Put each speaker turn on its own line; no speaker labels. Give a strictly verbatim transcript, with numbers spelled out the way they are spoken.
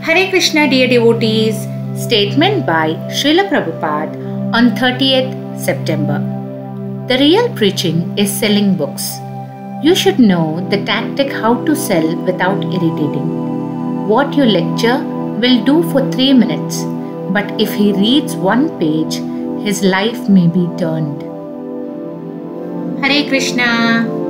Hare Krishna, dear devotees. Statement by Srila Prabhupada on thirtieth September. The real preaching is selling books. You should know the tactic how to sell without irritating. What your lecture will do for three minutes, but if he reads one page, his life may be turned. Hare Krishna.